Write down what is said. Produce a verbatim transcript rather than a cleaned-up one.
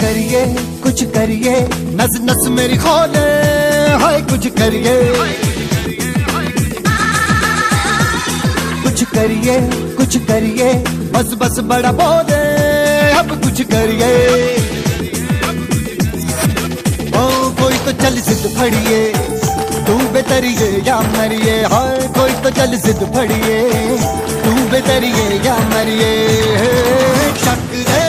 करिए कुछ करिए, नस नस मेरी खोले, हाय कुछ करिए कुछ करिए कुछ करिए, बस बस बड़ा बोले, अब कुछ करिए। ओ कोई तो चल सिद्ध फड़िए, तू बेतरिए या मरिए, हाय कोई तो चल सिद्ध फड़िए, तू बेतरिए या मरिए। शक रे